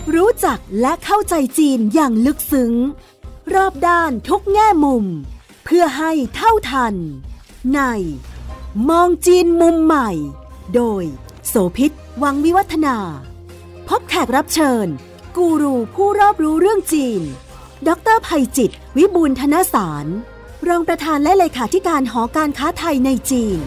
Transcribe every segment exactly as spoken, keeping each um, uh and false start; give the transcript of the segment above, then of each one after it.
รู้จักและเข้าใจจีนอย่างลึกซึ้งรอบด้านทุกแง่มุมเพื่อให้เท่าทันในมองจีนมุมใหม่โดยโสภิต วังวิวัฒนาพบแขกรับเชิญกูรูผู้รอบรู้เรื่องจีนดร.ไพจิตร วิบูลย์ธนสารรองประธานและเลขาธิการหอการค้าไทยในจีน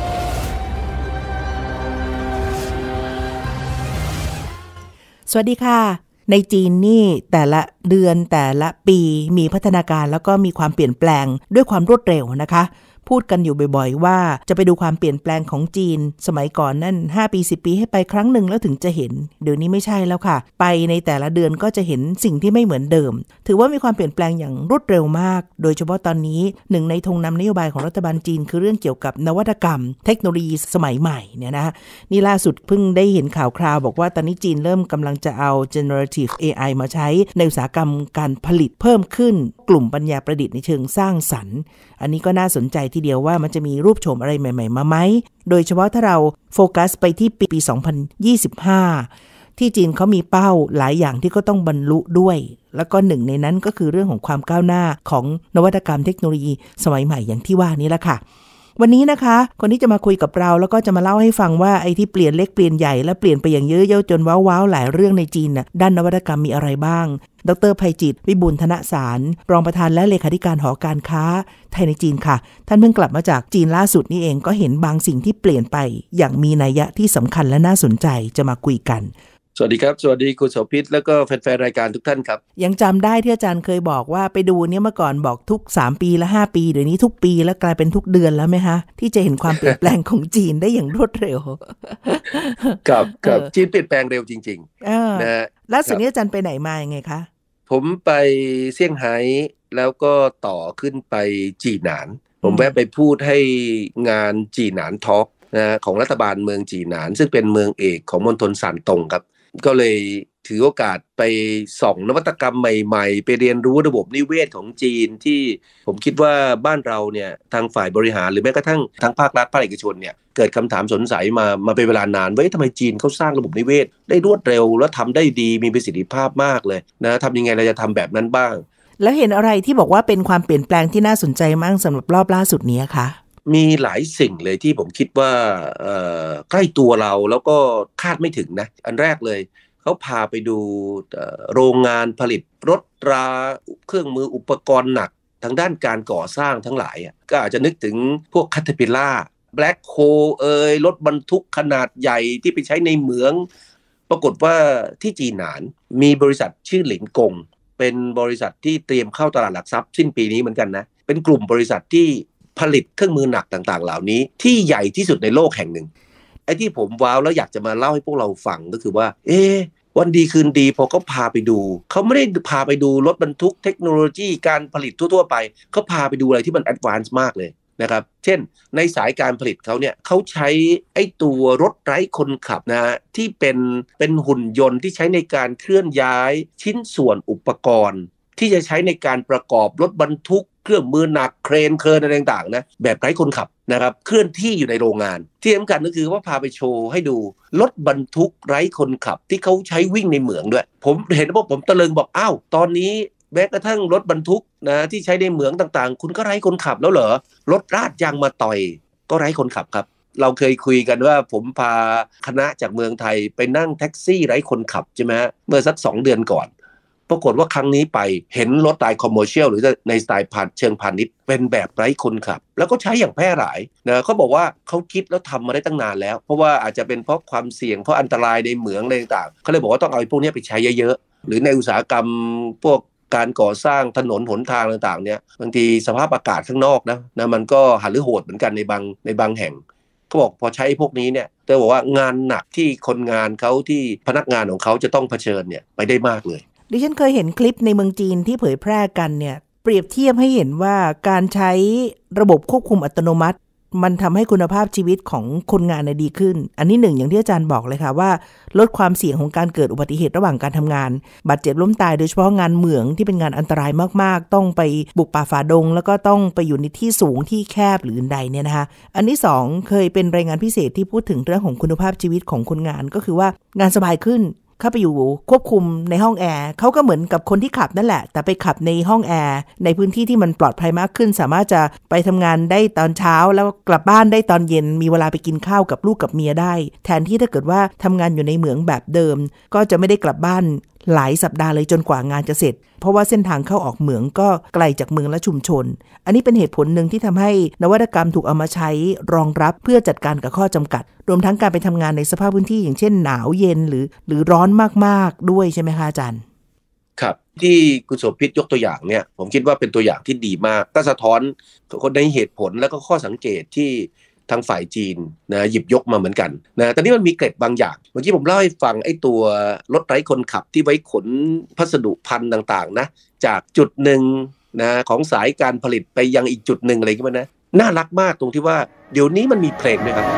สวัสดีค่ะในจีนนี่แต่ละเดือนแต่ละปีมีพัฒนาการแล้วก็มีความเปลี่ยนแปลงด้วยความรวดเร็วนะคะพูดกันอยู่บ่อยๆว่าจะไปดูความเปลี่ยนแปลงของจีนสมัยก่อนนั่นห้าปีสิบปีให้ไปครั้งหนึ่งแล้วถึงจะเห็นเดี๋ยวนี้ไม่ใช่แล้วค่ะไปในแต่ละเดือนก็จะเห็นสิ่งที่ไม่เหมือนเดิมถือว่ามีความเปลี่ยนแปลงอย่างรวดเร็วมากโดยเฉพาะตอนนี้หนึ่งในธงนำนโยบายของรัฐบาลจีนคือเรื่องเกี่ยวกับนวัตกรรมเทคโนโลยีสมัยใหม่เนี่ยนะนี่ล่าสุดเพิ่งได้เห็นข่าวคราวบอกว่าตอนนี้จีนเริ่มกำลังจะเอา generative เอ ไอ มาใช้ในอุตสาหกรรมการผลิตเพิ่มขึ้นกลุ่มปัญญาประดิษฐ์ในเชิงสร้างสรรค์อันนี้ก็น่าสนใจทีเดียวว่ามันจะมีรูปโฉมอะไรใหม่ๆมาไหมโดยเฉพาะถ้าเราโฟกัสไปที่ปีสองพันยี่สิบห้าที่จีนเขามีเป้าหลายอย่างที่ก็ต้องบรรลุด้วยแล้วก็หนึ่งในนั้นก็คือเรื่องของความก้าวหน้าของนวัตกรรมเทคโนโลยีสมัยใหม่อย่างที่ว่านี้แหละค่ะวันนี้นะคะคนที่จะมาคุยกับเราแล้วก็จะมาเล่าให้ฟังว่าไอ้ที่เปลี่ยนเล็กเปลี่ยนใหญ่และเปลี่ยนไปอย่างเยอะๆจนว้าวๆหลายเรื่องในจีนน่ะด้านนวัตกรรมมีอะไรบ้างดร.ไพจิตร วิบูลย์ธนสารรองประธานและเลขาธิการหอการค้าไทยในจีนค่ะท่านเพิ่งกลับมาจากจีนล่าสุดนี่เองก็เห็นบางสิ่งที่เปลี่ยนไปอย่างมีนัยยะที่สำคัญและน่าสนใจจะมาคุยกันสวัสดีครับสวัสดีคุณโสภิตแล้วก็แฟนๆรายการทุกท่านครับยังจำได้ที่อาจารย์เคยบอกว่าไปดูเนี่ยเมื่อก่อนบอกทุกสามปีและห้าปีเดี๋ยวนี้ทุกปีแล้วกลายเป็นทุกเดือนแล้วไหมคะที่จะเห็นความเปลี่ยนแปลงของจีนได้อย่างรวดเร็วครับครับจีนเปลี่ยนแปลงเร็วจริงๆนะฮะล่าสุดนี้อาจารย์ไปไหนมายังไงคะผมไปเซี่ยงไฮ้แล้วก็ต่อขึ้นไปจีหนานผมแวะไปพูดให้งานจีหนานทอล์กนะของรัฐบาลเมืองจีหนานซึ่งเป็นเมืองเอกของมณฑลซานตงครับก็เลยถือโอกาสไปส่องนวัตกรรมใหม่ๆไปเรียนรู้ระบบนิเวศของจีนที่ผมคิดว่าบ้านเราเนี่ยทางฝ่ายบริหารหรือแม้กระทั่งทางภาครัฐภาคเอกชนเนี่ยเกิดคำถามสงสัยมามาเป็นเวลานานว่าทำไมจีนเขาสร้างระบบนิเวศได้รวดเร็วและทำได้ดีมีประสิทธิภาพมากเลยนะทำยังไงเราจะทำแบบนั้นบ้างแล้วเห็นอะไรที่บอกว่าเป็นความเปลี่ยนแปลงที่น่าสนใจมากสำหรับรอบล่าสุดนี้คะมีหลายสิ่งเลยที่ผมคิดว่าใกล้ตัวเราแล้วก็คาดไม่ถึงนะอันแรกเลยเขาพาไปดูโรงงานผลิตรถราเครื่องมืออุปกรณ์หนักทางด้านการก่อสร้างทั้งหลายก็อาจจะนึกถึงพวก Caterpillar Black Hole เอ่ยรถบรรทุกขนาดใหญ่ที่ไปใช้ในเหมืองปรากฏว่าที่จีนหนานมีบริษัทชื่อหลินกงเป็นบริษัทที่เตรียมเข้าตลาดหลักทรัพย์สิ้นปีนี้เหมือนกันนะเป็นกลุ่มบริษัทที่ผลิตเครื่องมือหนักต่างๆเหล่านี้ที่ใหญ่ที่สุดในโลกแห่งหนึ่งไอ้ที่ผมว้าวแล้วอยากจะมาเล่าให้พวกเราฟังก็คือว่าเอ๊ะวันดีคืนดีพอเขาพาไปดูเขาไม่ได้พาไปดูรถบรรทุกเทคโนโลยีการผลิตทั่วๆไปเขาพาไปดูอะไรที่มันแอดวานซ์มากเลยนะครับเช่นในสายการผลิตเขาเนี่ยเขาใช้ไอ้ตัวรถไร้คนขับนะฮะที่เป็นเป็นหุ่นยนต์ที่ใช้ในการเคลื่อนย้ายชิ้นส่วนอุปกรณ์ที่จะใช้ในการประกอบรถบรรทุกเครื่องมือหนักเครนเครนอะไรต่างๆนะแบบไร้คนขับนะครับเคลื่อนที่อยู่ในโรงงานที่สำคัญก็คือว่าพาไปโชว์ให้ดูรถบรรทุกไร้คนขับที่เขาใช้วิ่งในเหมืองด้วยผมเห็นว่าผมตะลึงบอกอ้าวตอนนี้แม้กระทั่งรถบรรทุกนะที่ใช้ในเหมืองต่างๆคุณก็ไร้คนขับแล้วเหรอรถราดยางมาต่อยก็ไร้คนขับครับเราเคยคุยกันว่าผมพาคณะจากเมืองไทยไปนั่งแท็กซี่ไร้คนขับใช่ไหมเมื่อสักสองเดือนก่อนปรากฏว่าครั้งนี้ไปเห็นรถสไตล์คอมเมอร์เชียลหรือในสไตล์เชิงพาณิชย์เป็นแบบไร้คนขับแล้วก็ใช้อย่างแพร่หลายนะเขาบอกว่าเขาคิดแล้วทำมาได้ตั้งนานแล้วเพราะว่าอาจจะเป็นเพราะความเสี่ยงเพราะอันตรายในเหมืองอะไรต่างๆเขาเลยบอกว่าต้องเอาพวกนี้ไปใช้เยอะๆหรือในอุตสาหกรรมพวกการก่อสร้างถนนหนทางต่างๆเนี่ยบางทีสภาพอากาศข้างนอกนะนะมันก็หันหรือโหดเหมือนกันในบางในบางแห่งเขาบอกพอใช้พวกนี้เนี่ยแต่บอกว่างานหนักที่คนงานเขาที่พนักงานของเขาจะต้องเผชิญเนี่ยไปได้มากเลยดิฉันเคยเห็นคลิปในเมืองจีนที่เผยแพร่กันเนี่ยเปรียบเทียบให้เห็นว่าการใช้ระบบควบคุมอัตโนมัติมันทำให้คุณภาพชีวิตของคนงานดีขึ้นอันนี้หนึ่งอย่างที่อาจารย์บอกเลยค่ะว่าลดความเสี่ยงของการเกิดอุบัติเหตุระหว่างการทำงานบาดเจ็บล้มตายโดยเฉพาะงานเหมืองที่เป็นงานอันตรายมากๆต้องไปบุกป่าฝ่าดงแล้วก็ต้องไปอยู่ในที่สูงที่แคบหรืออื่นใดเนี่ยนะคะอันที่สองเคยเป็นรายงานพิเศษที่พูดถึงเรื่องของคุณภาพชีวิตของคนงานก็คือว่างานสบายขึ้นเข้าไปอยู่ควบคุมในห้องแอร์เขาก็เหมือนกับคนที่ขับนั่นแหละแต่ไปขับในห้องแอร์ในพื้นที่ที่มันปลอดภัยมากขึ้นสามารถจะไปทำงานได้ตอนเช้าแล้วกลับบ้านได้ตอนเย็นมีเวลาไปกินข้าวกับลูกกับเมียได้แทนที่ถ้าเกิดว่าทำงานอยู่ในเหมืองแบบเดิมก็จะไม่ได้กลับบ้านหลายสัปดาห์เลยจนกว่างานจะเสร็จเพราะว่าเส้นทางเข้าออกเหมืองก็ไกลจากเมืองและชุมชนอันนี้เป็นเหตุผลหนึ่งที่ทำให้นวัตกรรมถูกเอามาใช้รองรับเพื่อจัดการกับข้อจำกัดรวมทั้งการไปทำงานในสภาพพื้นที่อย่างเช่นหนาวเย็นหรือหรือร้อนมากๆด้วยใช่ไหมคะอาจารย์ครับที่คุณโสภิตยกตัวอย่างเนี่ยผมคิดว่าเป็นตัวอย่างที่ดีมากก็สะท้อนคนในเหตุผลและก็ข้อสังเกตที่ทางฝ่ายจีนนะหยิบยกมาเหมือนกันนะแต่นี่มันมีเกร็ดบางอย่างเมื่อกี้ผมเล่าให้ฟังไอ้ตัวรถไร้คนขับที่ไว้ขนพัสดุพันต่างๆนะจากจุดหนึ่งนะของสายการผลิตไปยังอีกจุดหนึ่งอะไรกันนะน่ารักมากตรงที่ว่าเดี๋ยวนี้มันมีเพลงด้วยครับ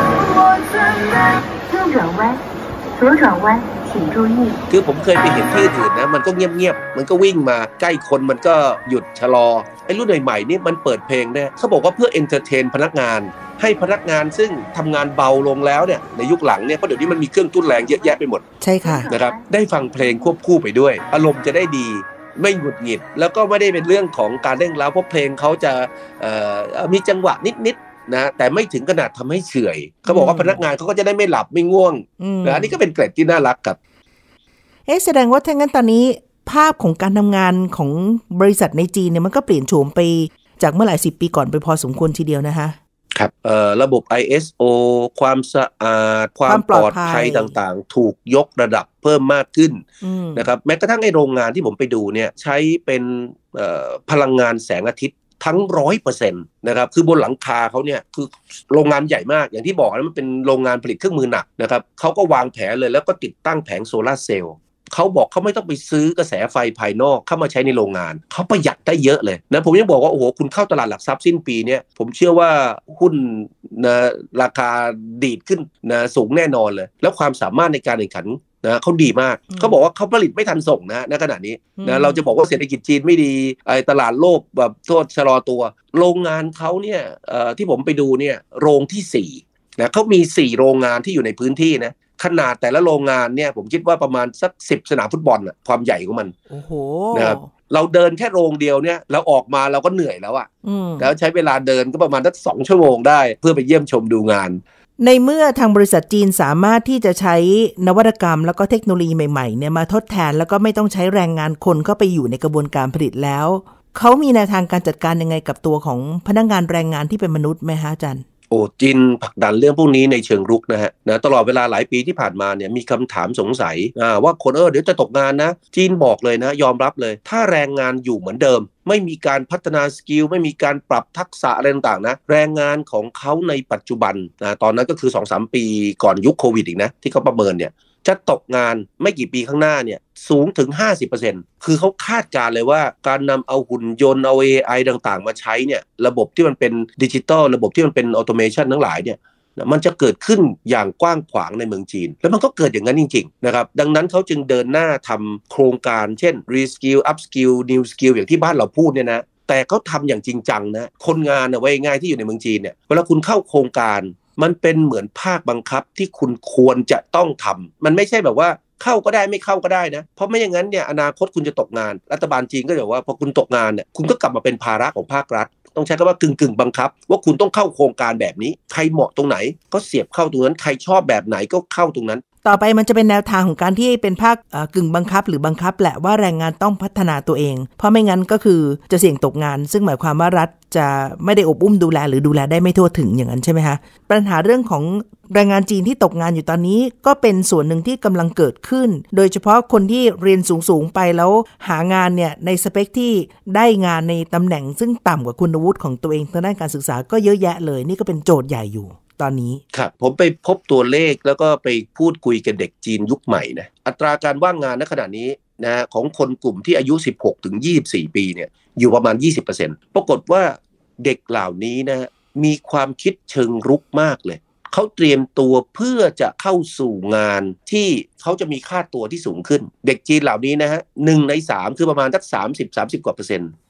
คือผมเคยไปเห็นที่อื่นนะมันก็เงียบๆมันก็วิ่งมาใกล้คนมันก็หยุดชะลอไอ้รุ่นใหม่ๆนี่มันเปิดเพลงได้เขาบอกว่าเพื่อเอนเตอร์เทนพนักงานให้พนักงานซึ่งทำงานเบาลงแล้วเนี่ยในยุคหลังเนี่ยเพราะเดี๋ยวนี้มันมีเครื่องทุ่นแรงเยอะแยะไปหมดใช่ค่ะนะครับได้ฟังเพลงควบคู่ไปด้วยอารมณ์จะได้ดีไม่หงุดหงิดแล้วก็ไม่ได้เป็นเรื่องของการเร่งเร้าเพราะเพลงเขาจะมีจังหวะนิดๆนะแต่ไม่ถึงขนาดทำให้เฉื่อยเขาบอกว่าพนักงานเขาก็จะได้ไม่หลับไม่ง่วงนะอันนี้ก็เป็นเกร็ดที่น่ารักครับเอ๊ะแสดงว่าถ้างั้นตอนนี้ภาพของการทำงานของบริษัทในจีนเนี่ยมันก็เปลี่ยนโฉมไปจากเมื่อหลายสิบปีก่อนไปพอสมควรทีเดียวนะคะครับเอ่อระบบ ไอ เอส โอ ความสะอาดความปลอดภัยต่างๆถูกยกระดับเพิ่มมากขึ้นนะครับแม้กระทั่งไอ้โรงงานที่ผมไปดูเนี่ยใช้เป็นเอ่อพลังงานแสงอาทิตย์ทั้ง ร้อยเปอร์เซ็นต์ นะครับคือบนหลังคาเขาเนี่ยคือโรงงานใหญ่มากอย่างที่บอกนะมันเป็นโรงงานผลิตเครื่องมือหนักนะครับเขาก็วางแผนเลยแล้วก็ติดตั้งแผงโซลาร์เซลล์เขาบอกเขาไม่ต้องไปซื้อกระแสไฟภายนอกเข้ามาใช้ในโรงงานเขาประหยัดได้เยอะเลยนะผมยังบอกว่าโอ้โหคุณเข้าตลาดหลักทรัพย์สิ้นปีเนี่ยผมเชื่อว่าหุ้นนะราคาดีดขึ้นนะสูงแน่นอนเลยแล้วความสามารถในการแข่งขันนะเขาดีมากเขาบอกว่าเขาผลิตไม่ทันส่งนะณขณะนี้นะเราจะบอกว่าเศรษฐกิจจีนไม่ดีไอ้ตลาดโลกแบบโทษชะลอตัวโรงงานเขาเนี่ยที่ผมไปดูเนี่ยโรงที่สี่นะเขามีสี่โรงงานที่อยู่ในพื้นที่นะขนาดแต่ละโรงงานเนี่ยผมคิดว่าประมาณสักสิบสนามฟุตบอลน่ะความใหญ่ของมันโอ้โหนะครับเราเดินแค่โรงเดียวเนี่ยเราออกมาเราก็เหนื่อยแล้วอ่ะแล้วใช้เวลาเดินก็ประมาณสักสองชั่วโมงได้เพื่อไปเยี่ยมชมดูงานในเมื่อทางบริษัทจีนสามารถที่จะใช้นวัตกรรมแล้วก็เทคโนโลยีใหม่ๆเนี่ยมาทดแทนแล้วก็ไม่ต้องใช้แรงงานคนเข้าไปอยู่ในกระบวนการผลิตแล้วเขามีแนวทางการจัดการยังไงกับตัวของพนักงานแรงงานที่เป็นมนุษย์ไหมฮะอาจารย์โอ้จีนผลักดันเรื่องพวกนี้ในเชิงรุกนะฮะนะตลอดเวลาหลายปีที่ผ่านมาเนี่ยมีคำถามสงสัยว่าคนเออเดี๋ยวจะตกงานนะจีนบอกเลยนะยอมรับเลยถ้าแรงงานอยู่เหมือนเดิมไม่มีการพัฒนาสกิลไม่มีการปรับทักษะอะไรต่างๆนะแรงงานของเขาในปัจจุบันนะตอนนั้นก็คือ สองถึงสาม ปีก่อนยุคโควิดอีกนะที่เขาประเมินเนี่ยจะตกงานไม่กี่ปีข้างหน้าเนี่ยสูงถึง ห้าสิบเปอร์เซ็นต์ คือเขาคาดการเลยว่าการนำเอาหุ่นยนต์เอา เอ ไอ ต่างๆมาใช้เนี่ยระบบที่มันเป็นดิจิตอลระบบที่มันเป็นออโตเมชันทั้งหลายเนี่ยมันจะเกิดขึ้นอย่างกว้างขวางในเมืองจีนแล้วมันก็เกิดอย่างนั้นจริงๆนะครับดังนั้นเขาจึงเดินหน้าทำโครงการเช่น reskill upskill new skill อย่างที่บ้านเราพูดเนี่ยนะแต่เขาทำอย่างจริงจังนะคนงานเอาไว้ง่ายที่อยู่ในเมืองจีนเนี่ยเวลาคุณเข้าโครงการมันเป็นเหมือนภาคบังคับที่คุณควรจะต้องทำมันไม่ใช่แบบว่าเข้าก็ได้ไม่เข้าก็ได้นะเพราะไม่อย่างนั้นเนี่ยอนาคตคุณจะตกงานรัฐบาลจีนก็จะบอกว่าพอคุณตกงานเนี่ยคุณก็กลับมาเป็นภาระของภาครัฐต้องใช้คำว่ากึ่งกึ่งบังคับว่าคุณต้องเข้าโครงการแบบนี้ใครเหมาะตรงไหนก็เสียบเข้าตรงนั้นใครชอบแบบไหนก็เข้าตรงนั้นต่อไปมันจะเป็นแนวทางของการที่เป็นภาคกึ่งบังคับหรือบังคับแหละว่าแรงงานต้องพัฒนาตัวเองเพราะไม่งั้นก็คือจะเสี่ยงตกงานซึ่งหมายความว่ารัฐจะไม่ได้อบอุ้มดูแลหรือดูแลได้ไม่ทั่วถึงอย่างนั้นใช่ไหมคะปัญหาเรื่องของแรงงานจีนที่ตกงานอยู่ตอนนี้ก็เป็นส่วนหนึ่งที่กำลังเกิดขึ้นโดยเฉพาะคนที่เรียนสูงๆไปแล้วหางานเนี่ยในสเปคที่ได้งานในตำแหน่งซึ่งต่ำกว่าคุณวุฒิของตัวเองทางด้านการศึกษาก็เยอะแยะเลยนี่ก็เป็นโจทย์ใหญ่อยู่ตอนนี้ครับผมไปพบตัวเลขแล้วก็ไปพูดคุยกับเด็กจีนยุคใหม่นะอัตราการว่างงานณขณะนี้นะของคนกลุ่มที่อายุ สิบหกถึงยี่สิบสี่ ปีเนี่ยอยู่ประมาณ ยี่สิบเปอร์เซ็นต์ ปรากฏว่าเด็กเหล่านี้นะมีความคิดเชิงรุกมากเลยเขาเตรียมตัวเพื่อจะเข้าสู่งานที่เขาจะมีค่าตัวที่สูงขึ้นเด็กจีนเหล่านี้นะฮะหนึ่งในสามคือประมาณสักสามสิบ สามสิบกว่าเปอร์เซ็นต์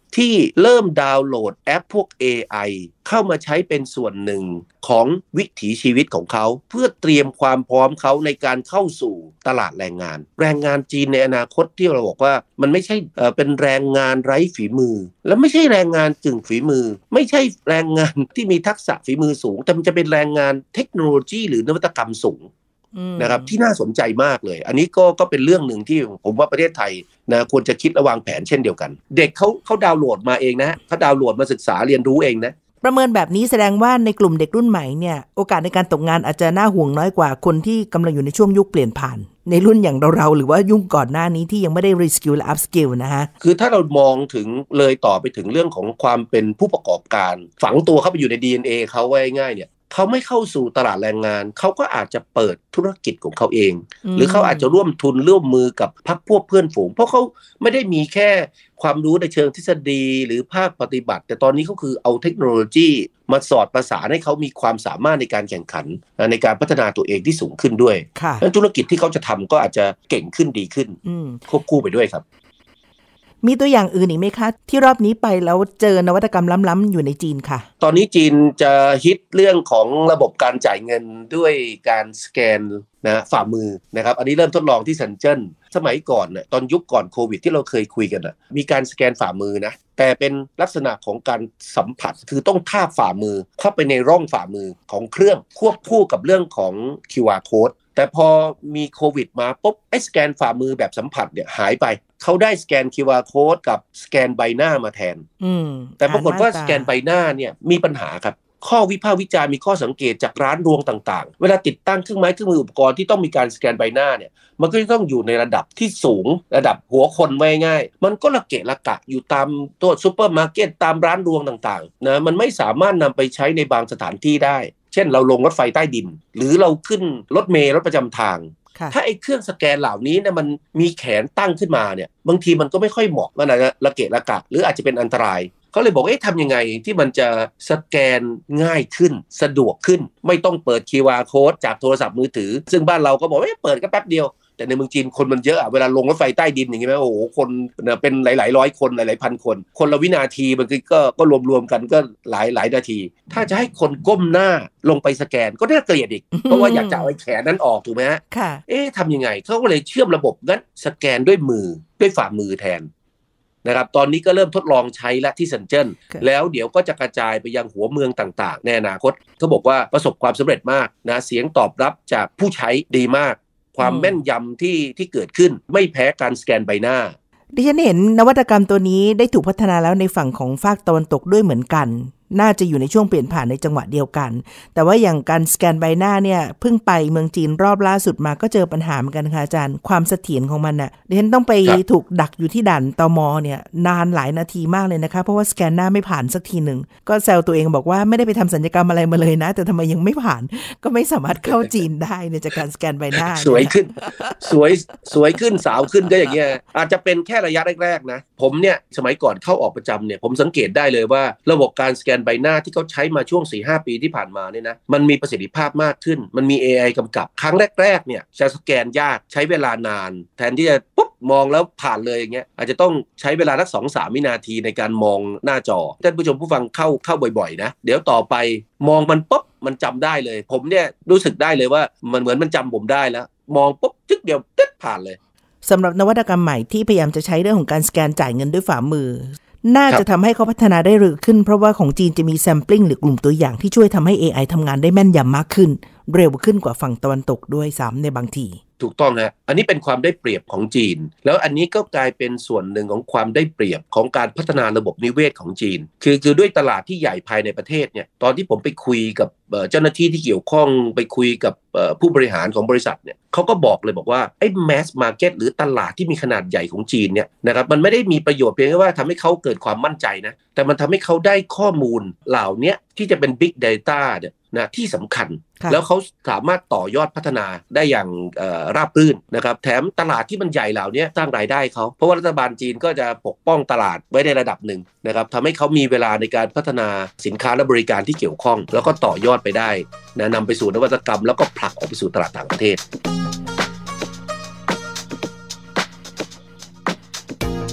ที่เริ่มดาวน์โหลดแอปพวก เอ ไอ เข้ามาใช้เป็นส่วนหนึ่งของวิถีชีวิตของเขาเพื่อเตรียมความพร้อมเขาในการเข้าสู่ตลาดแรงงานแรงงานจีนในอนาคตที่เราบอกว่ามันไม่ใช่เอ่อเป็นแรงงานไร้ฝีมือและไม่ใช่แรงงานกึ่งฝีมือไม่ใช่แรงงานที่มีทักษะฝีมือสูงแต่มันจะเป็นแรงงานเทคโนโลยีหรือนวัตกรรมสูงนะครับที่น่าสนใจมากเลยอันนี้ก็ก็เป็นเรื่องหนึ่งที่ผมว่าประเทศไทยนะควรจะคิดและวางแผนเช่นเดียวกันเด็กเขาเขาดาวน์โหลดมาเองนะเขาดาวน์โหลดมาศึกษาเรียนรู้เองนะประเมินแบบนี้แสดงว่าในกลุ่มเด็กรุ่นใหม่เนี่ยโอกาสในการตกงานอาจจะน่าห่วงน้อยกว่าคนที่กำลังอยู่ในช่วงยุคเปลี่ยนผ่านในรุ่นอย่างเราๆหรือว่ายุคก่อนหน้านี้ที่ยังไม่ได้รีสกิลและอัพสกิลนะฮะคือถ้าเรามองถึงเลยต่อไปถึงเรื่องของความเป็นผู้ประกอบการฝังตัวเข้าไปอยู่ใน ดี เอ็น เอ เขาไว้ง่ายเนี่ยเขาไม่เข้าสู่ตลาดแรงงานเขาก็อาจจะเปิดธุรกิจของเขาเองหรือเขาอาจจะร่วมทุนร่วมมือกับพรรคพวกเพื่อนฝูงเพราะเขาไม่ได้มีแค่ความรู้ในเชิงทฤษฎีหรือภาคปฏิบัติแต่ตอนนี้เขาคือเอาเทคโนโลยีมาสอดประสานให้เขามีความสามารถในการแข่งขันในการพัฒนาตัวเองที่สูงขึ้นด้วยดังนั้นธุรกิจที่เขาจะทำก็อาจจะเก่งขึ้นดีขึ้นควบคู่ไปด้วยครับมีตัวอย่างอื่นอีกไหมคะที่รอบนี้ไปแล้วเจอนวัตกรรมล้ำๆอยู่ในจีนค่ะตอนนี้จีนจะฮิตเรื่องของระบบการจ่ายเงินด้วยการสแกนนะฝ่ามือนะครับอันนี้เริ่มทดลองที่เซินเจิ้นสมัยก่อนน่ะตอนยุคก่อนโควิดที่เราเคยคุยกันน่ะมีการสแกนฝ่ามือนะแต่เป็นลักษณะของการสัมผัสคือต้องทาบฝ่ามือเข้าไปในร่องฝ่ามือของเครื่องควบคู่กับเรื่องของ คิว อาร์ Code แต่พอมีโควิดมาปุ๊บไอ้สแกนฝ่ามือแบบสัมผัสเนี่ยหายไปเขาได้สแกน คิว อาร์ Code กับสแกนใบหน้ามาแทนแต่ปรากฏว่าสแกนใบหน้าเนี่ยมีปัญหาครับข้อวิพากษ์วิจารณ์มีข้อสังเกตจากร้านรวงต่างๆเวลาติดตั้งเครื่องไม้เครื่องมืออุปกรณ์ที่ต้องมีการสแกนใบหน้าเนี่ยมันก็จะต้องอยู่ในระดับที่สูงระดับหัวคนไว้ง่ายมันก็ระเกะระกะอยู่ตามตัวซุปเปอร์มาร์เก็ตตามร้านรวงต่างๆนะมันไม่สามารถนำไปใช้ในบางสถานที่ได้เช่นเราลงรถไฟใต้ดินหรือเราขึ้นรถเมล์รถประจำทางถ้าไอ้เครื่องสแกนเหล่านี้เนี่ยมันมีแขนตั้งขึ้นมาเนี่ยบางทีมันก็ไม่ค่อยเหมาะมันอาจจะระเกะระกะหรืออาจจะเป็นอันตรายเขาเลยบอกเอ๊ะทำยังไงที่มันจะสแกนง่ายขึ้นสะดวกขึ้นไม่ต้องเปิด คิว อาร์ Code จากโทรศัพท์มือถือซึ่งบ้านเราก็บอกว่าเปิดก็แป๊บเดียวแต่ในเมืองจีนคนมันเยอะอะเวลาลงรถไฟใต้ดินอย่างงี้ไหมโอ้โหคนเป็นหลายๆร้อยคนหลายๆพันคนคนละวินาทีบางทีก็ก็รวมๆกันก็หลายหลายนาทีถ้าจะให้คนก้มหน้าลงไปสแกนก็น่าเกลียดอีกเพราะว่าอยากจะเอาแขนนั้นออกถูกไหมฮะเอ๊ะทำยังไงเขาก็เลยเชื่อมระบบนั้นสแกนด้วยมือด้วยฝ่ามือแทนนะครับตอนนี้ก็เริ่มทดลองใช้และที่เซินเจิ้นแล้วเดี๋ยวก็จะกระจายไปยังหัวเมืองต่างๆในอนาคตเขาบอกว่าประสบความสำเร็จมากนะเสียงตอบรับจากผู้ใช้ดีมากความแม่นยำที่ที่เกิดขึ้นไม่แพ้การสแกนใบหน้าดิฉันเห็นนวัตกรรมตัวนี้ได้ถูกพัฒนาแล้วในฝั่งของภาคตะวันตกด้วยเหมือนกันน่าจะอยู่ในช่วงเปลี่ยนผ่านในจังหวะเดียวกันแต่ว่าอย่างการสแกนใบหน้าเนี่ยเพิ่งไปเมืองจีนรอบล่าสุดมาก็เจอปัญหาเหมือนกันค่ะอาจารย์ความเสถียรของมันน่ะดิฉันต้องไปถูกดักอยู่ที่ด่านตม.เนี่ยนานหลายนาทีมากเลยนะคะเพราะว่าสแกนหน้าไม่ผ่านสักทีนึงก็แซวตัวเองบอกว่าไม่ได้ไปทำศัลยกรรมอะไรมาเลยนะแต่ทำไมยังไม่ผ่านก็ไม่สามารถเข้าจีนได้ในจากการสแกนใบหน้าสวยขึ้นสวยสวยขึ้นสาวขึ้นก็อย่างเงี้ยอาจจะเป็นแค่ระยะแรกๆนะผมเนี่ยสมัยก่อนเข้าออกประจำเนี่ยผมสังเกตได้เลยว่าระบบการสแกนใบหน้าที่เขาใช้มาช่วง สี่ห้า ปีที่ผ่านมาเนี่ยนะมันมีประสิทธิภาพมากขึ้นมันมี เอ ไอ กำกับครั้งแรกๆเนี่ยจะสแกนยากใช้เวลานานแทนที่จะปุ๊บมองแล้วผ่านเลยอย่างเงี้ยอาจจะต้องใช้เวลาสัก สองถึงสาม วินาทีในการมองหน้าจอท่านผู้ชมผู้ฟังเข้าเข้าบ่อยๆนะเดี๋ยวต่อไปมองมันปุ๊บมันจำได้เลยผมเนี่ยรู้สึกได้เลยว่ามันเหมือนมันจำผมได้แล้วมองปุ๊บจึ๊กเดียวตึ๊ดผ่านเลยสำหรับนวัตกรรมใหม่ที่พยายามจะใช้เรื่องของการสแกนจ่ายเงินด้วยฝ่ามือน่าจะทำให้เขาพัฒนาได้เร็วขึ้นเพราะว่าของจีนจะมีแซมปลิ้งหรือกลุ่มตัวอย่างที่ช่วยทำให้ เอ ไอ ทำงานได้แม่นยำมากขึ้นเร็วขึ้นกว่าฝั่งตะวันตกด้วยซ้ำในบางทีถูกต้องฮะอันนี้เป็นความได้เปรียบของจีนแล้วอันนี้ก็กลายเป็นส่วนหนึ่งของความได้เปรียบของการพัฒนาระบบนิเวศของจีนคือคือด้วยตลาดที่ใหญ่ภายในประเทศเนี่ยตอนที่ผมไปคุยกับเจ้าหน้าที่ที่เกี่ยวข้องไปคุยกับผู้บริหารของบริษัทเนี่ยเขาก็บอกเลยบอกว่าไอ้แมสมาร์เก็ตหรือตลาดที่มีขนาดใหญ่ของจีนเนี่ยนะครับมันไม่ได้มีประโยชน์เพียงแค่ว่าทำให้เขาเกิดความมั่นใจนะแต่มันทำให้เขาได้ข้อมูลเหล่านี้ที่จะเป็น Big Data เนี่ยนะที่สำคัญแล้วเขาสามารถต่อยอดพัฒนาได้อย่างราบรื่นนะครับแถมตลาดที่มันใหญ่เหล่านี้สร้างรายได้เขาเพราะว่ารัฐบาลจีนก็จะปกป้องตลาดไว้ในระดับหนึ่งนะครับทำให้เขามีเวลาในการพัฒนาสินค้าและบริการที่เกี่ยวข้องแล้วก็ต่อยอดไปได้นะนำไปสู่นวัตกรรมแล้วก็ผลักออกไปสู่ตลาดต่างประเทศ ผ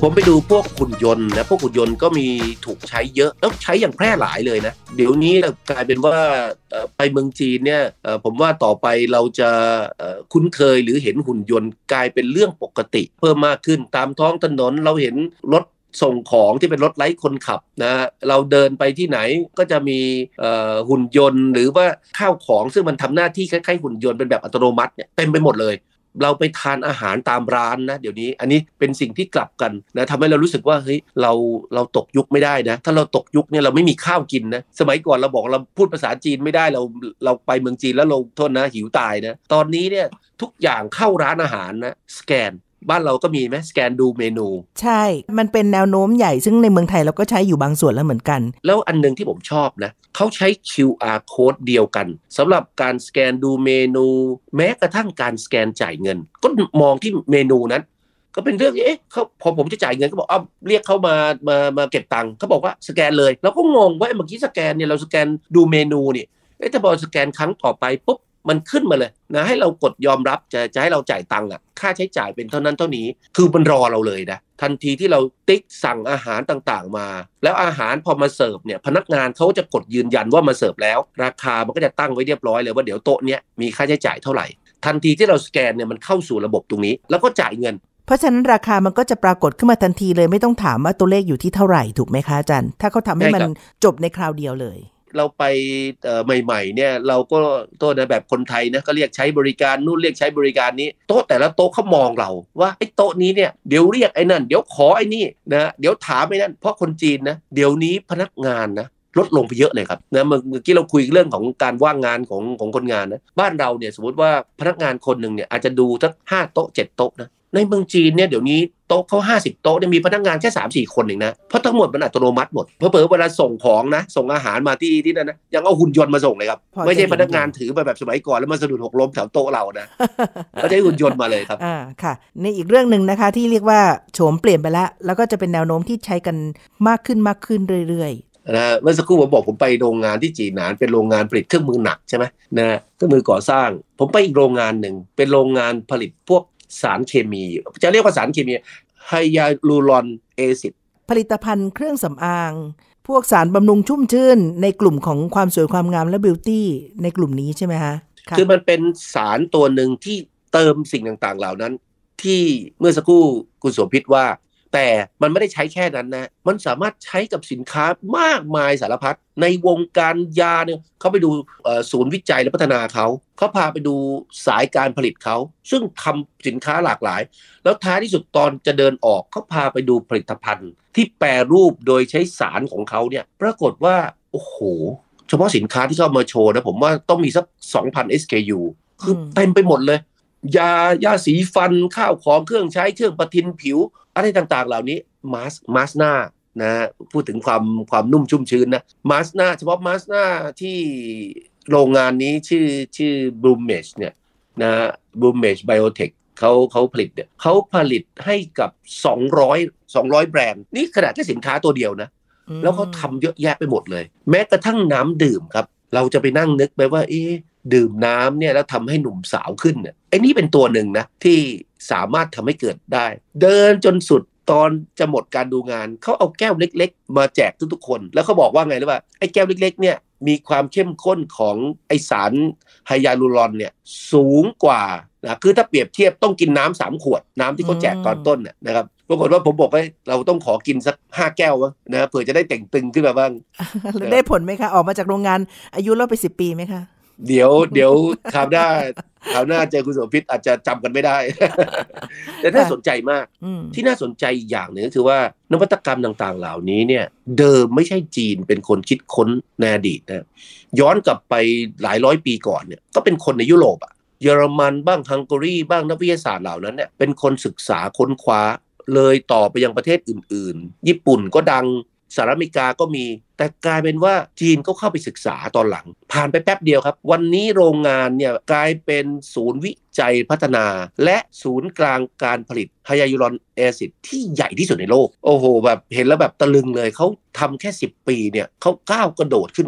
ผมไปดูพวกหุ่นยนต์นะพวกหุ่นยนต์ก็มีถูกใช้เยอะแล้วใช้อย่างแพร่หลายเลยนะเดี๋ยวนี้กลายเป็นว่าไปเมืองจีนเนี่ยผมว่าต่อไปเราจะคุ้นเคยหรือเห็นหุ่นยนต์กลายเป็นเรื่องปกติเพิ่มมากขึ้นตามท้องถนนเราเห็นรถส่งของที่เป็นรถไร้คนขับนะเราเดินไปที่ไหนก็จะมีหุ่นยนต์หรือว่าข้าวของซึ่งมันทำหน้าที่คล้ายๆหุ่นยนต์เป็นแบบอัตโนมัติเนี่ยเต็มไปหมดเลยเราไปทานอาหารตามร้านนะเดี๋ยวนี้อันนี้เป็นสิ่งที่กลับกันนะทำให้เรารู้สึกว่าเฮ้ยเราเราตกยุคไม่ได้นะถ้าเราตกยุคเนี่ยเราไม่มีข้าวกินนะสมัยก่อนเราบอกเราพูดภาษาจีนไม่ได้เราเราไปเมืองจีนแล้วเราโทษนะหิวตายนะตอนนี้เนี่ยทุกอย่างเข้าร้านอาหารนะสแกนบ้านเราก็มีไหมสแกนดูเมนูใช่มันเป็นแนวโน้มใหญ่ซึ่งในเมืองไทยเราก็ใช้อยู่บางส่วนแล้วเหมือนกันแล้วอันนึงที่ผมชอบนะเขาใช้ คิว อาร์ code เดียวกันสำหรับการสแกนดูเมนูแม้กระทั่งการสแกนจ่ายเงินก็มองที่เมนูนั้นก็เป็นเรื่องเอ๊ะเขาพอผมจะจ่ายเงินก็บอกอ้าวเรียกเขามามามาเก็บตังค์เขาบอกว่าสแกนเลยแล้วก็งงว่าเมื่อกี้สแกนเนี่ยเราสแกนดูเมนูเนี่ยเอ๊ะแต่พอสแกนครั้งต่อไปปุ๊บมันขึ้นมาเลยนะให้เรากดยอมรับจะจะให้เราจ่ายตังค์อ่ะค่าใช้จ่ายเป็นเท่านั้นเท่านี้คือมันรอเราเลยนะทันทีที่เราติ๊กสั่งอาหารต่างๆมาแล้วอาหารพอมาเสิร์ฟเนี่ยพนักงานเขาจะกดยืนยันว่ามาเสิร์ฟแล้วราคามันก็จะตั้งไว้เรียบร้อยเลยว่าเดี๋ยวโต๊ะเนี้ยมีค่าใช้จ่ายเท่าไหร่ทันทีที่เราสแกนเนี่ยมันเข้าสู่ระบบตรงนี้แล้วก็จ่ายเงินเพราะฉะนั้นราคามันก็จะปรากฏขึ้นมาทันทีเลยไม่ต้องถามว่าตัวเลขอยู่ที่เท่าไหร่ถูกไหมคะอาจารย์ถ้าเขาทำให้มันจบในคราวเดียวเลยเราไปใหม่ๆเนี่ยเราก็โต๊ะนะแบบคนไทยนะก็เรียกใช้บริการนู่นเรียกใช้บริการนี้โต๊ะแต่ละโต๊ะเขามองเราว่าไอ้โต๊ะนี้เนี่ยเดี๋ยวเรียกไอ้นั่นเดี๋ยวขอไอ้นี่นะเดี๋ยวถามไอ้นั่นเพราะคนจีนนะเดี๋ยวนี้พนักงานนะลดลงไปเยอะเลยครับนะเมื่อกี้เราคุยเรื่องของการว่างงานของของคนงานนะบ้านเราเนี่ยสมมติว่าพนักงานคนหนึ่งเนี่ยอาจจะดูสักห้าโต๊ะเจ็ดโต๊ะนะในเมืองจีนเนี่ยเดี๋ยวนี้โต๊ะเขาห้าสิบโต๊ะเนี่ยมีพนักงานแค่ สามสี่ คนเองนะเพราะทั้งหมดมันอัตโนมัติหมดเผลอๆเวลาส่งของนะส่งอาหารมาที่ที่นั่นนะยังเอาหุ่นยนต์มาส่งเลยครับไม่ใช่พนักงานถือไปแบบสมัยก่อนแล้วมาสะดุดหกล้มแถวโต๊ะเรานะก็ใช้หุ่นยนต์มาเลยครับอ่าค่ะในอีกเรื่องนึงนะคะที่เรียกว่าโฉมเปลี่ยนไปแล้วแล้วก็จะเป็นแนวโน้มที่ใช้กันมากขึ้นมากขึ้นเรื่อยๆนะเมื่อสักครู่ผมบอกผมไปโรงงานที่จีนนานเป็นโรงงานผลิตเครื่องมือหนักใช่ไหมนะเครื่องมือก่อสร้างผมไปอีกโรงงานหนึ่งเป็นโรงงานผลิตพวกสารเคมีจะเรียกว่าสารเคมีไฮยาลูรอนแอซิดผลิตภัณฑ์เครื่องสำอางพวกสารบำรุงชุ่มชื่นในกลุ่มของความสวยความงามและบิวตี้ในกลุ่มนี้ใช่ไหมคะคือมันเป็นสารตัวหนึ่งที่เติมสิ่งต่างๆเหล่านั้นที่เมื่อสักครู่คุณโสภิตว่าแต่มันไม่ได้ใช้แค่นั้นนะมันสามารถใช้กับสินค้ามากมายสารพัดในวงการยาเนี่ยเขาไปดูศูนย์วิจัยและพัฒนาเขาเขาพาไปดูสายการผลิตเขาซึ่งทำสินค้าหลากหลายแล้วท้ายที่สุดตอนจะเดินออกเขาพาไปดูผลิตภัณฑ์ที่แปรรูปโดยใช้สารของเขาเนี่ยปรากฏว่าโอ้โหเฉพาะสินค้าที่เขามาโชว์นะผมว่าต้องมีสัก สองพัน เอส เค ยู คือเต็มไปหมดเลยยายาสีฟันข้าวของเครื่องใช้เครื่องประทินผิวอะไรต่างๆเหล่านี้มาสมาสหน้านะพูดถึงความความนุ่มชุ่มชื้นนะมาสหน้าเฉพาะมาสหน้าที่โรงงานนี้ชื่อชื่อ Bloomage เนี่ยนะ Bloomage Biotech เขาเขาผลิตเนี่ยเขาผลิตให้กับสองร้อย สองร้อยแบรนด์นี่ขนาดแค่สินค้าตัวเดียวนะแล้วเขาทำเยอะแยะไปหมดเลยแม้กระทั่งน้ำดื่มครับเราจะไปนั่งนึกไปว่าเอ๊ะดื่มน้ำเนี่ยแล้วทำให้หนุ่มสาวขึ้นเนี่ยไอ้นี่เป็นตัวหนึ่งนะที่สามารถทำให้เกิดได้เดินจนสุดตอนจะหมดการดูงานเขาเอาแก้วเล็กๆมาแจกทุกๆคนแล้วเขาบอกว่าไงรู้ป่ะไอ้แก้วเล็กๆเนี่ยมีความเข้มข้นของไอสารไฮยาลูรอนเนี่ยสูงกว่านะคือถ้าเปรียบเทียบต้องกินน้ำสามขวดน้ำที่เขาแจกตอนต้นเนี่ยนะครับปรากฏว่าผมบอกว่าเราต้องขอกินสักห้าแก้วนะเผื่อจะได้แต่งตึงขึ้นมาบ้างได้ผลไหมคะออกมาจากโรงงานอายุเราไปสิบปีไหมคะเดี๋ยวเดี๋ยวคราวหน้าคราวหน้าเจอคุณโสภิตอาจจะจำกันไม่ได้ แต่น่าสนใจมากที่น่าสนใจอีกอย่างหนึ่งก็คือว่านวัตกรรมต่างๆเหล่านี้เนี่ยเดิมไม่ใช่จีนเป็นคนคิดค้นในอดีตนะย้อนกลับไปหลายร้อยปีก่อนเนี่ยก็เป็นคนในยุโรปอะเยอรมันบ้างฮังการีบ้างนักวิทยาศาสตร์เหล่านั้นเนี่ยเป็นคนศึกษาค้นคว้าเลยต่อไปยังประเทศอื่นๆญี่ปุ่นก็ดังสหรัฐอเมริกาก็มีแต่กลายเป็นว่าจีนก็เข้าไปศึกษาตอนหลังผ่านไปแป๊บเดียวครับวันนี้โรงงานเนี่ยกลายเป็นศูนย์วิจัยพัฒนาและศูนย์กลางการผลิตไฮยาลูรอนแอซิดที่ใหญ่ที่สุดในโลกโอ้โหแบบเห็นแล้วแบบตะลึงเลยเขาทำแค่สิบปีเนี่ยเขาก้าวกระโดดขึ้นมา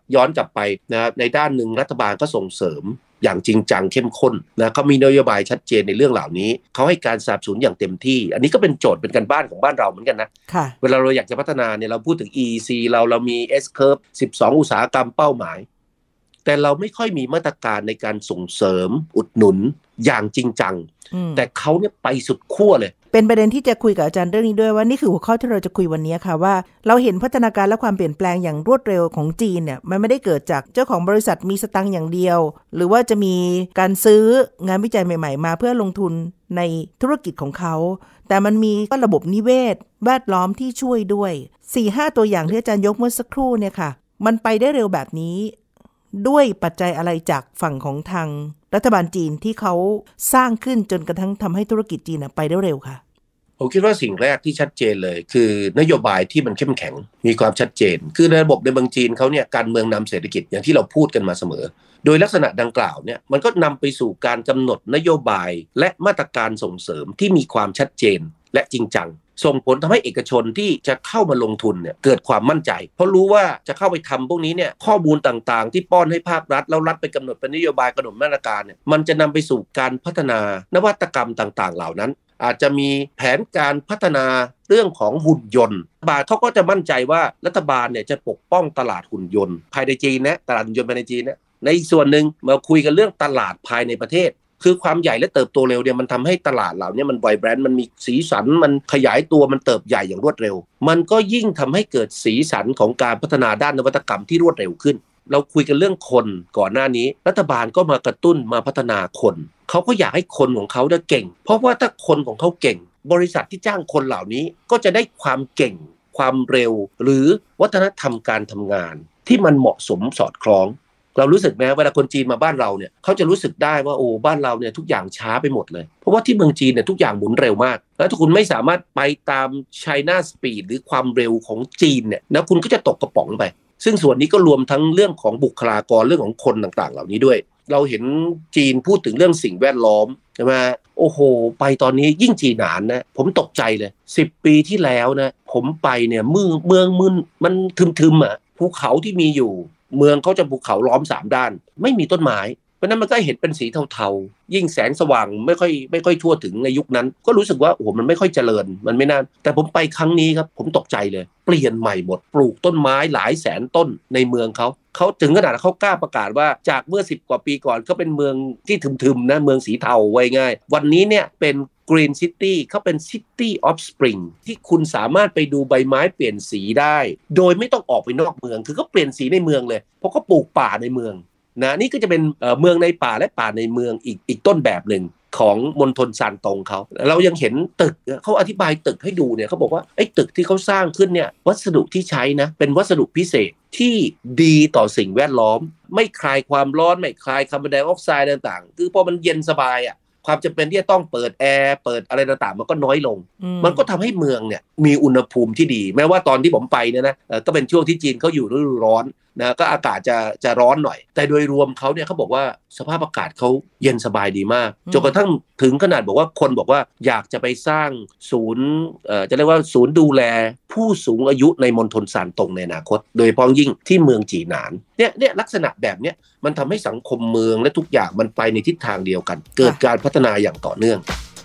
ย้อนกลับไปนะในด้านหนึ่งรัฐบาลก็ส่งเสริมอย่างจริงจังเข้มข้นนะเขามีนโยบายชัดเจนในเรื่องเหล่านี้เขาให้การสนับสนุนอย่างเต็มที่อันนี้ก็เป็นโจทย์เป็นการบ้านของบ้านเราเหมือนกันนะเวลาเราอยากจะพัฒนาเนี่ยเราพูดถึง อี อี ซี เราเรามี S curve สิบสองอุตสาหกรรมเป้าหมายแต่เราไม่ค่อยมีมาตรการในการส่งเสริมอุดหนุนอย่างจริงจังแต่เขาเนี่ยไปสุดขั้วเลยเป็นประเด็นที่จะคุยกับอาจารย์เรื่องนี้ด้วยว่านี่คือหัวข้อที่เราจะคุยวันนี้ค่ะว่าเราเห็นพัฒนาการและความเปลี่ยนแปลงอย่างรวดเร็วของจีนเนี่ยมันไม่ได้เกิดจากเจ้าของบริษัทมีสตังค์อย่างเดียวหรือว่าจะมีการซื้องานวิจัยใหม่ๆมาเพื่อลงทุนในธุรกิจของเขาแต่มันมีระบบนิเวศแวดล้อมที่ช่วยด้วย สี่ห้า ตัวอย่างที่อาจารย์ยกเมื่อสักครู่เนี่ยค่ะมันไปได้เร็วแบบนี้ด้วยปัจจัยอะไรจากฝั่งของทางรัฐบาลจีนที่เขาสร้างขึ้นจนกระทั่งทำให้ธุรกิจจีนไปได้เร็วค่ะผมคิดว่าสิ่งแรกที่ชัดเจนเลยคือนโยบายที่มันเข้มแข็งมีความชัดเจนคือในระบบในเมืองจีนเขาเนี่ยการเมืองนำเศรษฐกิจอย่างที่เราพูดกันมาเสมอโดยลักษณะดังกล่าวเนี่ยมันก็นำไปสู่การกำหนดนโยบายและมาตรการส่งเสริมที่มีความชัดเจนและจริงจังส่งผลทำให้เอกชนที่จะเข้ามาลงทุนเนี่ยเกิดความมั่นใจเพราะรู้ว่าจะเข้าไปทำพวกนี้เนี่ยข้อมูลต่างๆที่ป้อนให้ภาครัฐแล้วรัฐไปกำหนดเป็นนโยบายกำหนดมาตรการเนี่ยมันจะนำไปสู่การพัฒนานวัตกรรมต่างๆเหล่านั้นอาจจะมีแผนการพัฒนาเรื่องของหุ่นยนต์รัฐบาลเขาก็จะมั่นใจว่ารัฐบาลเนี่ยจะปกป้องตลาดหุ่นยนต์ภายในจีนนะตลาดหุ่นยนต์ภายในจีนนะในอีกส่วนหนึ่งมาคุยกันเรื่องตลาดภายในประเทศคือความใหญ่และเติบโตเร็วเนี่ยมันทำให้ตลาดเหล่านี้มันไวแบรนด์มันมีสีสันมันขยายตัวมันเติบใหญ่อย่างรวดเร็วมันก็ยิ่งทำให้เกิดสีสันของการพัฒนาด้านนวัตกรรมที่รวดเร็วขึ้นเราคุยกันเรื่องคนก่อนหน้านี้รัฐบาลก็มากระตุ้นมาพัฒนาคนเขาก็อยากให้คนของเขาได้เก่งเพราะว่าถ้าคนของเขาเก่งบริษัทที่จ้างคนเหล่านี้ก็จะได้ความเก่งความเร็วหรือวัฒนธรรมการทำงานที่มันเหมาะสมสอดคล้องเรารู้สึกไหมเวลาคนจีนมาบ้านเราเนี่ยเขาจะรู้สึกได้ว่าโอ้บ้านเราเนี่ยทุกอย่างช้าไปหมดเลยเพราะว่าที่เมืองจีนเนี่ยทุกอย่างหมุนเร็วมากแล้วถ้าคุณไม่สามารถไปตาม China Speed หรือความเร็วของจีนเนี่ยนะคุณก็จะตกกระป๋องไปซึ่งส่วนนี้ก็รวมทั้งเรื่องของบุคลากรเรื่องของคนต่างๆเหล่านี้ด้วยเราเห็นจีนพูดถึงเรื่องสิ่งแวดล้อมใช่ไหมโอ้โหไปตอนนี้ยิ่งจีนหนานนะผมตกใจเลยสิบปีที่แล้วนะผมไปเนี่ยเมืองเมืองมึนมันทึมๆอ่ะภูเขาที่มีอยู่เมืองเขาจะภูเขาล้อมสามด้านไม่มีต้นไม้เพราะนั้นมันก็เห็นเป็นสีเทาๆยิ่งแสงสว่างไม่ค่อยไม่ค่อยทั่วถึงในยุคนั้นก็รู้สึกว่าโอ้โหมันไม่ค่อยเจริญมันไม่น่าแต่ผมไปครั้งนี้ครับผมตกใจเลยเปลี่ยนใหม่หมดปลูกต้นไม้หลายแสนต้นในเมืองเขาเขาถึงขนาดเขากล้าประกาศว่าจากเมื่อสิบกว่าปีก่อนก็เป็นเมืองที่ทึมๆนะเมืองสีเทาไว้ง่ายวันนี้เนี่ยเป็นGreen City เขาเป็น City of Spring ที่คุณสามารถไปดูใบไม้เปลี่ยนสีได้โดยไม่ต้องออกไปนอกเมืองคือเขาเปลี่ยนสีในเมืองเลยเพราะเขาปลูกป่าในเมืองนะนี่ก็จะเป็นเอ่อเมืองในป่าและป่าในเมืองอีกอีกต้นแบบหนึ่งของมณฑลซานตงเขาเรายังเห็นตึกเขาอธิบายตึกให้ดูเนี่ยเขาบอกว่าไอ้ตึกที่เขาสร้างขึ้นเนี่ยวัสดุที่ใช้นะเป็นวัสดุพิเศษที่ดีต่อสิ่งแวดล้อมไม่คลายความร้อนไม่คลายคาร์บอนไดออกไซด์ต่างๆคือพอมันเย็นสบายอ่ะความจำเป็นที่จะต้องเปิดแอร์เปิดอะไรต่างๆมันก็น้อยลงมันก็ทำให้เมืองเนี่ยมีอุณหภูมิที่ดีแม้ว่าตอนที่ผมไปเนี่ยนะก็เป็นช่วงที่จีนเขาอยู่ฤดูร้อนนะก็อากาศจะจะร้อนหน่อยแต่โดยรวมเขาเนี่ยเขาบอกว่าสภาพอากาศเขาเย็นสบายดีมากจนกระทั่งถึงขนาดบอกว่าคนบอกว่าอยากจะไปสร้างศูนย์เอ่อจะเรียกว่าศูนย์ดูแลผู้สูงอายุในมณฑลซานตงในอนาคตโดยเฉพาะยิ่งที่เมืองจีหนานเนี่ยเนี่ยลักษณะแบบเนี้ยมันทำให้สังคมเมืองและทุกอย่างมันไปในทิศทางเดียวกันเกิดการพัฒนาอย่างต่อเนื่อง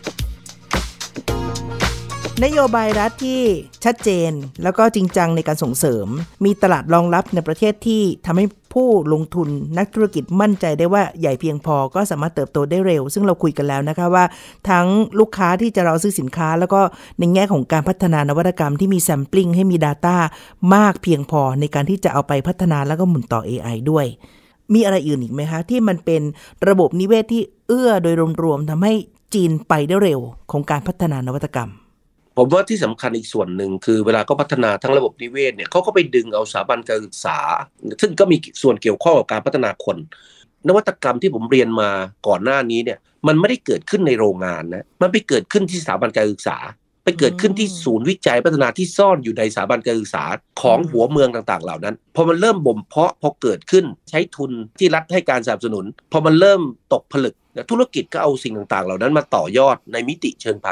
นโยบายรัฐที่ชัดเจนแล้วก็จริงจังในการส่งเสริมมีตลาดรองรับในประเทศที่ทำให้ผู้ลงทุนนักธุรกิจมั่นใจได้ว่าใหญ่เพียงพอก็สามารถเติบโตได้เร็วซึ่งเราคุยกันแล้วนะคะว่าทั้งลูกค้าที่จะเราซื้อสินค้าแล้วก็ในแง่ของการพัฒนานวัตกรรมที่มีแซมปลิ้งให้มี data มากเพียงพอในการที่จะเอาไปพัฒนาแล้วก็หมุนต่อ เอ ไอ ด้วยมีอะไรอื่นอีกไหมคะที่มันเป็นระบบนิเวศที่เอื้อโดยรวมๆทำให้จีนไปได้เร็วของการพัฒนานวัตกรรมผมว่าที่สำคัญอีกส่วนหนึ่งคือเวลาเขาพัฒนาทั้งระบบนิเวศเนี่ยเขาก็ไปดึงเอาสถาบันการศึกษาซึ่งก็มีส่วนเกี่ยวข้องกับการพัฒนาคนนวัตกรรมที่ผมเรียนมาก่อนหน้านี้เนี่ยมันไม่ได้เกิดขึ้นในโรงงานนะมันไปเกิดขึ้นที่สถาบันการศึกษาไปเกิดขึ้นที่ศูนย์วิจัยพัฒนาที่ซ่อนอยู่ในสถาบันการศึกษาของหัวเมืองต่างๆเหล่านั้นพอมันเริ่มบ่มเพาะพอเกิดขึ้นใช้ทุนที่รัฐให้การสนับสนุนพอมันเริ่มตกผลึกธุรกิจก็เอาสิ่งต่างๆเหล่านั้นมาต่อยอดในมิติเชิงพาณิชย์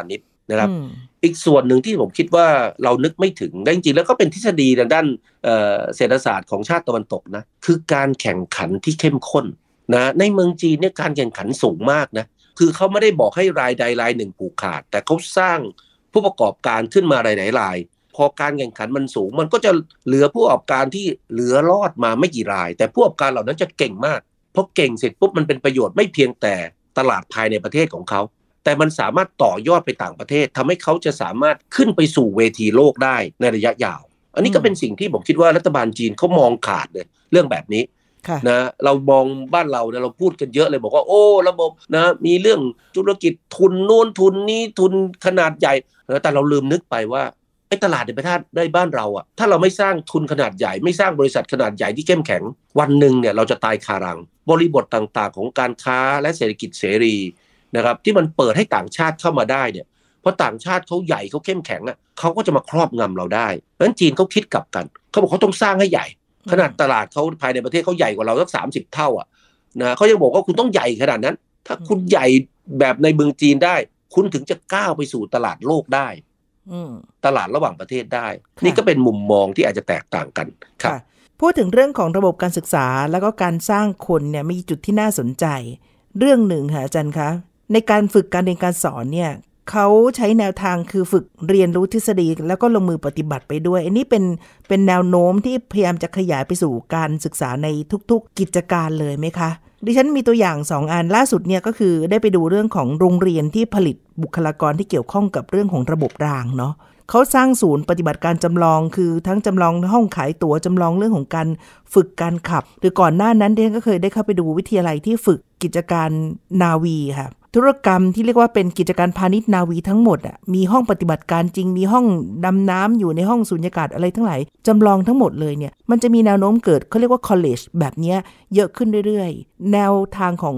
นะครับอีกส่วนหนึ่งที่ผมคิดว่าเรานึกไม่ถึงจริงๆแล้วก็เป็นทฤษฎีทางด้านเศรษฐศาสตร์ของชาติตะวันตกนะคือการแข่งขันที่เข้มข้นนะในเมืองจีนเนี่ยการแข่งขันสูงมากนะคือเขาไม่ได้บอกให้รายใดรายหนึ่งผูกขาดแต่เขาสร้างผู้ประกอบการขึ้นมาหลายๆรายพอการแข่งขันมันสูงมันก็จะเหลือผู้ประกอบการที่เหลือรอดมาไม่กี่รายแต่ผู้ประกอบการเหล่านั้นจะเก่งมากเพราะเก่งเสร็จปุ๊บมันเป็นประโยชน์ไม่เพียงแต่ตลาดภายในประเทศของเขาแต่มันสามารถต่อยอดไปต่างประเทศทำให้เขาจะสามารถขึ้นไปสู่เวทีโลกได้ในระยะยาวอันนี้ก็เป็นสิ่งที่ผมคิดว่ารัฐบาลจีนเขามองขาดเลยเรื่องแบบนี้นะเรามองบ้านเราเนี่ยเราพูดกันเยอะเลยบอกว่าโอ้ระบบนะมีเรื่องธุรกิจทุนโน้นทุนนี้ทุนขนาดใหญ่แต่เราลืมนึกไปว่าไอ้ตลาดในประเทศได้บ้านเราอ่ะถ้าเราไม่สร้างทุนขนาดใหญ่ไม่สร้างบริษัทขนาดใหญ่ที่เข้มแข็งวันหนึ่งเนี่ยเราจะตายคารังบริบทต่างๆของการค้าและเศรษฐกิจเสรีนะครับที่มันเปิดให้ต่างชาติเข้ามาได้เนี่ยเพราะต่างชาติเขาใหญ่เขาเข้มแข็งอ่ะเขาก็จะมาครอบงำเราได้เพราะฉะนั้นจีนเขาคิดกลับกันเขาบอกเขาต้องสร้างให้ใหญ่ขนาดตลาดเขาภายในประเทศเขาใหญ่กว่าเราสักสามสิบเท่าอ่ะนะเขายังบอกว่าคุณต้องใหญ่ขนาดนั้นถ้าคุณใหญ่แบบในเมืองจีนได้คุณถึงจะก้าวไปสู่ตลาดโลกได้ตลาดระหว่างประเทศได้นี่ก็เป็นมุมมองที่อาจจะแตกต่างกันครับพูดถึงเรื่องของระบบการศึกษาแล้วก็การสร้างคนเนี่ยมีจุดที่น่าสนใจเรื่องหนึ่งค่ะอาจารย์คะในการฝึกการเรียนการสอนเนี่ยเขาใช้แนวทางคือฝึกเรียนรู้ทฤษฎีแล้วก็ลงมือปฏิบัติไปด้วยอันนี้เป็นเป็นแนวโน้มที่พยายามจะขยายไปสู่การศึกษาในทุกๆกิจการเลยไหมคะดิฉันมีตัวอย่างสองอันล่าสุดเนี่ยก็คือได้ไปดูเรื่องของโรงเรียนที่ผลิตบุคลากรที่เกี่ยวข้องกับเรื่องของระบบรางเนาะเขาสร้างศูนย์ปฏิบัติการจำลองคือทั้งจำลองห้องขายตั๋วจำลองเรื่องของการฝึกการขับหรือก่อนหน้านั้นดิฉันก็เคยได้เข้าไปดูวิทยาลัยที่ฝึกกิจการนาวีค่ะธุรกรรมที่เรียกว่าเป็นกิจการพาณิชย์นาวีทั้งหมดอ่ะมีห้องปฏิบัติการจริงมีห้องดำน้ำอยู่ในห้องสุญญากาศอะไรทั้งหลายจำลองทั้งหมดเลยเนี่ยมันจะมีแนวโน้มเกิดเขาเรียกว่า college แบบนี้เยอะขึ้นเรื่อยๆแนวทางของ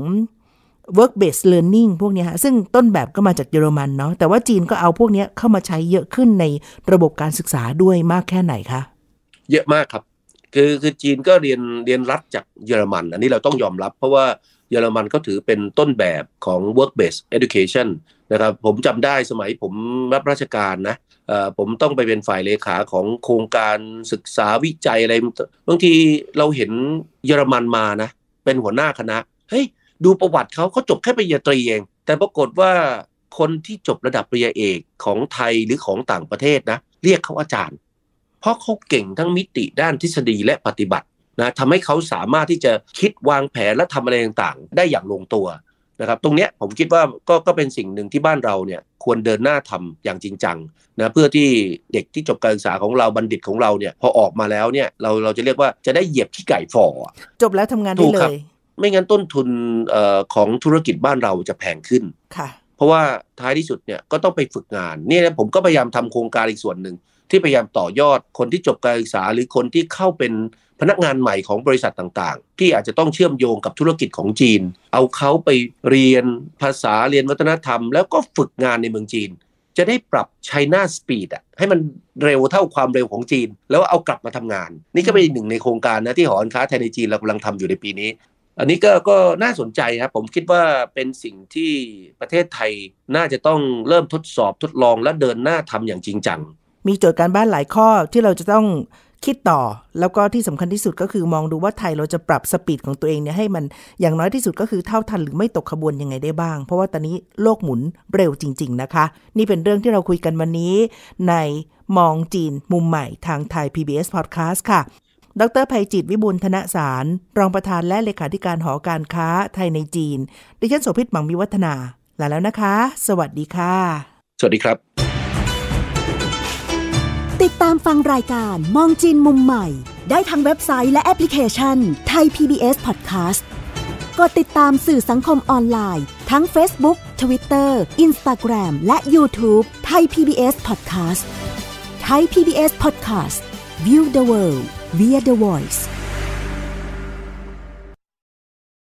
work based learning พวกนี้ฮะซึ่งต้นแบบก็มาจากเยอรมันเนาะแต่ว่าจีนก็เอาพวกนี้เข้ามาใช้เยอะขึ้นในระบบการศึกษาด้วยมากแค่ไหนคะเยอะมากครับคือคือจีนก็เรียนเรียนรัฐจากเยอรมันอันนี้เราต้องยอมรับเพราะว่าเยอรมันก็ถือเป็นต้นแบบของ work based education นะครับผมจำได้สมัยผมรับราชการนะเอ่อผมต้องไปเป็นฝ่ายเลขาของโครงการศึกษาวิจัยอะไรบางทีเราเห็นเยอรมันมานะเป็นหัวหน้าคณะเฮ้ยดูประวัติเขาเขาจบแค่ปริญญาตรีเองแต่ปรากฏว่าคนที่จบระดับปริญญาเอกของไทยหรือของต่างประเทศนะเรียกเขาอาจารย์เพราะเขาเก่งทั้งมิติด้านทฤษฎีและปฏิบัตินะทำให้เขาสามารถที่จะคิดวางแผนและทำอะไรต่างๆได้อย่างลงตัวนะครับตรงเนี้ยผมคิดว่าก็ก็เป็นสิ่งหนึ่งที่บ้านเราเนี่ยควรเดินหน้าทำอย่างจริงจังนะเพื่อที่เด็กที่จบการศึกษาของเราบัณฑิตของเราเนี่ยพอออกมาแล้วเนี่ยเราเราจะเรียกว่าจะได้เหยียบขี้ไก่ฝ่อจบแล้วทำงานได้เลยไม่งั้นต้นทุนเอ่อของธุรกิจบ้านเราจะแพงขึ้นค่ะเพราะว่าท้ายที่สุดเนี่ยก็ต้องไปฝึกงานนี่นะผมก็พยายามทำโครงการอีกส่วนหนึ่งที่พยายามต่อยอดคนที่จบการศึกษาหรือคนที่เข้าเป็นพนักงานใหม่ของบริษัทต่างๆที่อาจจะต้องเชื่อมโยงกับธุรกิจของจีนเอาเขาไปเรียนภาษาเรียนวัฒนธรรมแล้วก็ฝึกงานในเมืองจีนจะได้ปรับ China Speed อ่ะให้มันเร็วเท่าความเร็วของจีนแล้วเอากลับมาทำงานนี่ก็เป็นหนึ่งในโครงการนะที่หอการค้าไทยในจีนเรากำลังทำอยู่ในปีนี้อันนี้ก็ก็น่าสนใจครับผมคิดว่าเป็นสิ่งที่ประเทศไทยน่าจะต้องเริ่มทดสอบทดลองและเดินหน้าทำอย่างจริงจังมีโจทย์การบ้านหลายข้อที่เราจะต้องคิดต่อแล้วก็ที่สำคัญที่สุดก็คือมองดูว่าไทยเราจะปรับสปีดของตัวเองเนี่ยให้มันอย่างน้อยที่สุดก็คือเท่าทันหรือไม่ตกขบวนยังไงได้บ้างเพราะว่าตอนนี้โลกหมุนเร็วจริงๆนะคะนี่เป็นเรื่องที่เราคุยกันวันนี้ในมองจีนมุมใหม่ทางไทย พี บี เอส Podcast ค่ะดร.ไพจิตรวิบูลย์ธนสารรองประธานและเลขาธิการหอการค้าไทยในจีนดิฉันโสภิต หมั่งมีวัฒนาลาแล้วนะคะสวัสดีค่ะสวัสดีครับติดตามฟังรายการมองจีนมุมใหม่ได้ทางเว็บไซต์และแอปพลิเคชันไทย พี บี เอส Podcast กดติดตามสื่อสังคมออนไลน์ทั้ง Facebook Twitter Instagram และ YouTube ไทย พี บี เอส Podcast ไทย พี บี เอส Podcast View the world via the voice